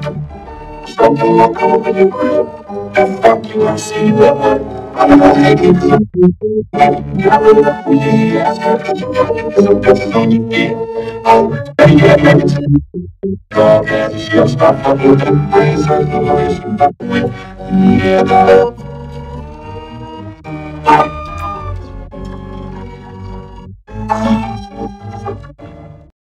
Something like over your grill. And fuck you, I see that one. I'm gonna make it clear. Now we're up with the ass, so that's all you get. Already had everything. Dog ass, she'll stop fucking with the brain circulation. With, yeah,